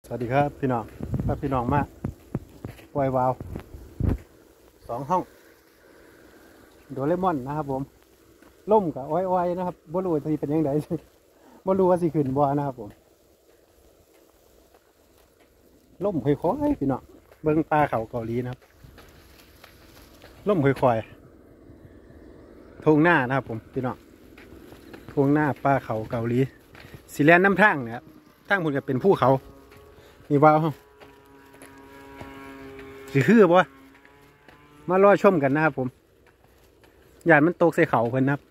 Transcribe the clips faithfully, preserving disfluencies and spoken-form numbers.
สวัสดีครับพี่น้องถ้าพี่น้องมาปล่อยวาวสองห้องโดเรมอนนะครับผมล่มกับอ้อยๆนะครับบ่รู้ว่าสิเป็นยังไงบ่รู้ว่าสิขึ้นบ่นะครับผมล่มค่อยๆพี่น้องเบิ่งปลาเขาเกาหลีนะครับล่มค่อยๆทุ่งหน้านะครับผมพี่น้องทุ่งหน้าปลาเขาเกาหลีสีแลนน้ำทางนะครับทางพุ่นก็เป็นภูเขามีวาวสิคือบ่มารอชมกันนะครับผมหยาดมันตกใส่เขาเพิ่นนะครับ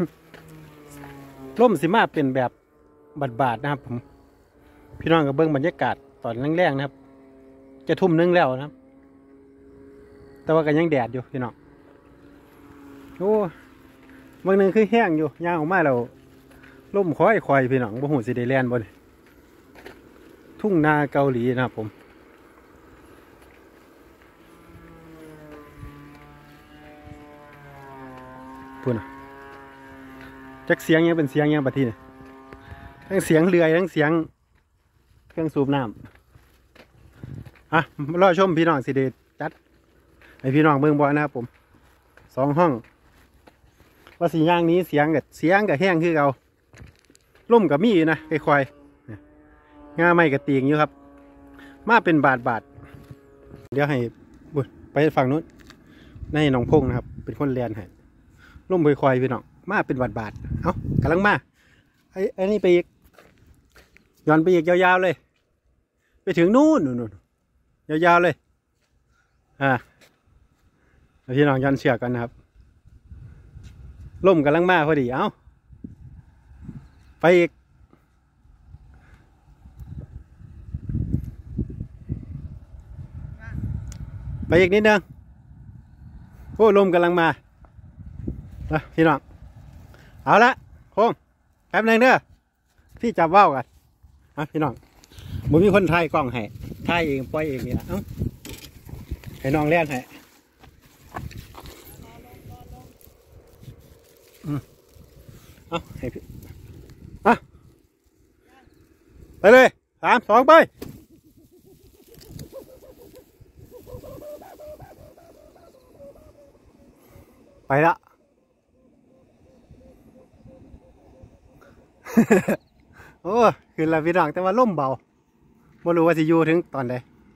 ร่มสิมาเป็นแบบบาดๆนะครับผมพี่น้องกับเบิ้งบรรยากาศตอนแรงๆนะครับจะทุ่มนึงแล้วนะครับแต่ว่าก็ยังแดดอยู่พี่น้องโอ้บางนึงคือแห้งอยู่ย่างออกมาแล้วร่มค่อยๆพี่น้องบ่หูสิได้แล่นบ่นี่ทุ่งนาเกาหลีนะครับผมพูดนะจักเสียงยังเป็นเสียงยังปะทีเนี่ยทั้งเสียงเรือทั้งเสียงเครื่องสูบน้ำอ่ะรอชมพี่น้องสิเดชจัดให้พี่น้องเบิ่งบ่นะครับผมสองห้องว่าสีย่างนี้เสียงกับเสียงกับแห้งคือเราล่มกับมีนะค่อยๆงาไม้กับตีงอยู่ครับมาเป็นบาทบาทเดี๋ยวให้บุญไปฝั่งนู้นในหนองพงนะครับ เป็นคนเรียนให้ล่มค่อยๆพี่น้องมาเป็นบาทบาทเอ้ากำลังมาไอ้ไอ้นี่ไปอีกย้อนไปอีกยาวๆเลยไปถึงนู่นนู่นยาวๆเลยอ่าพี่น้องย้อนเชือกกันนะครับล่มกำลังมาพอดีเอ้าไปอีกไปอีกนิดนึงโอ้ลมกำลังมานะพี่น้องเอาละโค้งแป๊บนึงเด้อพี่จับว่าวกันนะพี่น้องมึงมีคนถ่ายกล้องให้ถ่ายเองปล่อยเองเนี่ยเอ้าให้น้องเล่นให้อืมเอาให้พี่อ่ะไปเลยสามสองไปไปละ โอ้ขึ้นแล้วพี่น้องแต่ว่าล่มเบาไม่รู้ว่าสิอยู่ถึงตอนใด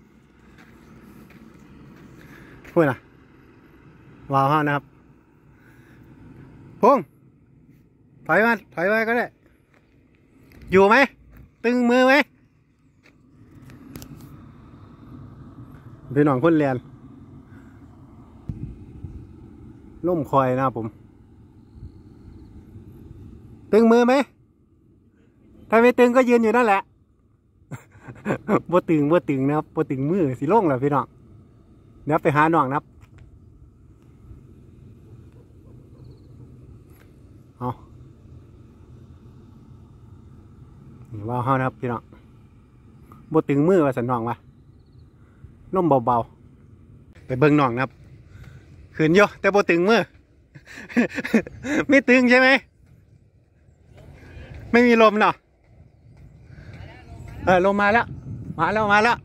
พูดนะว้าวนะครับพงถอยมาถอยไว้ก็ได้อยู่ไหมตึงมือไหมพี่น้องคนเรียนล่มคอยนะครับผมตึงมือไหมถ้าไม่ตึงก็ยืนอยู่นั่นแหละบ่ตึงบ่ตึงนะครับบ่ตึงมือสิล่งแล้วพี่น้องเดี๋ยวไปหาน้องนะครับเอานี่ว่าเฮานะครับพี่น้องบ่ตึงมือว่าสันน้องวะล่มเบาๆไปเบิ่งน้องนะครับขืนโยแต่บ่ตึงมือ ไม่ตึงใช่ไหมไม่มีลมเนาะเออลมมาแล้วมาแล้วมาแล้ว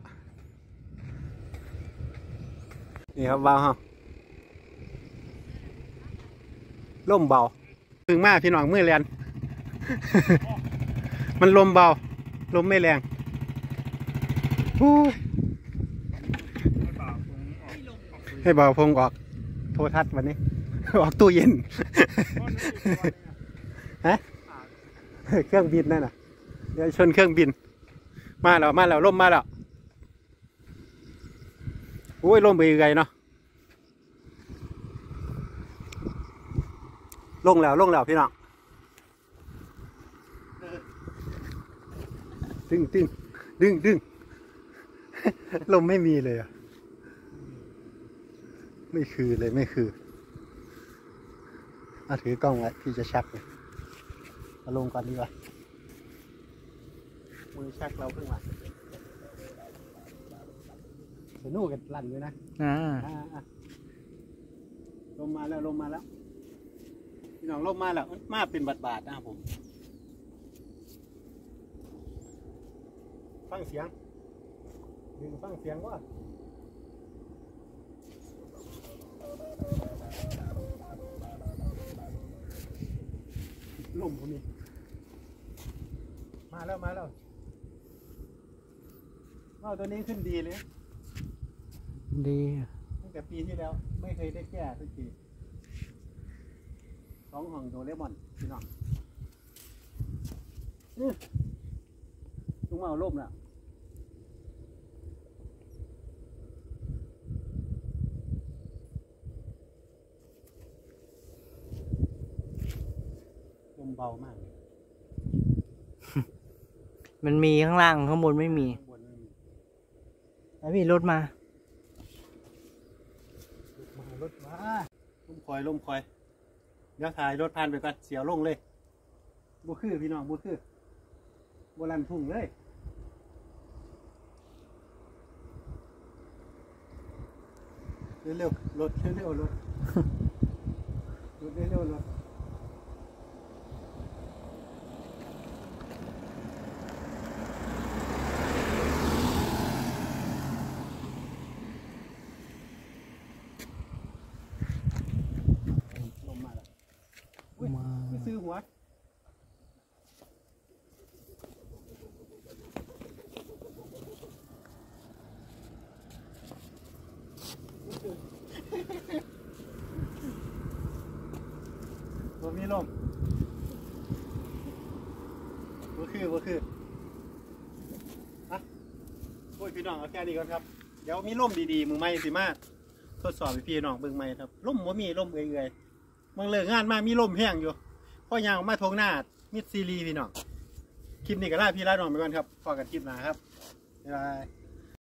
นี่ครับเบาฮะลมเบาตึงมากพี่น้องมือแรงมันลมเบาลมไม่แรงให้เบาพงออกโทรทัศน์วันนี้ออกตู้เย็นฮะเครื่องบินนั่นน่ะเดี๋ยวชนเครื่องบินมาแล้วมาแล้วล่มมาแล้วโอ้ยล่มไปไกลเนาะลงแล้วลงแล้วพี่น้องดึงดึงดึงดึงลมไม่มีเลยอ่ะไม่คือเลยไม่คือเอาถือกล้องไว้พี่จะชักเลยเอาลงก่อนดีกว่ามือชักเราเพิ่งมาเดี๋ยวนู่กันลั่นอยู่นะอ่าลมมาแล้วลมมาแล้วพี่น้องลมมาแล้วมาเป็นบาดบาดนะครับผมฟังเสียงดึงฟังเสียงว่าลมพวกนี้มาแล้วมาแล้วเอาตัวนี้ขึ้นดีเลยดีตั้งแต่ปีที่แล้วไม่เคยได้แก้สักทีสองห้องโดเรมอนพี่น้องนี่ลุงมาเอาล่มแล้วลมเบามากเลยมันมีข้างล่างข้างบนไม่มีข้างบนไม่มีแล้วพี่รถมามารถมาล่มคอยล่มคอยเดี๋ยวถ่ายรถผ่านไปก่อนเสียวลงเลยบัวคือพี่น้องบัวคือบัวลันทุ่งเลยเร็วๆรถเร็วๆรถรถเร็วๆรถลมมาแล้วอุ้ยมาไม่ซื้อหัวตัวมีลมบัวคือบัวคืออะโอ้ยพี่น้องเอาแค่นี้ก่อนครับเดี๋ยวมีลมดีๆมือไม่สิมาทดสอบพี่น้องเบิ่งไม่ครับลมว่ามีลมเอื่อยๆบางเลิกงานมามีลมแห้งอยู่พ่อยางออกมาทงหน้ามิดซีรีพี่น้องคลิปนี้ก็ลาพี่ลาน้องไปก่อนครับพอกันคลิปหน้าครับบ๊ายบาย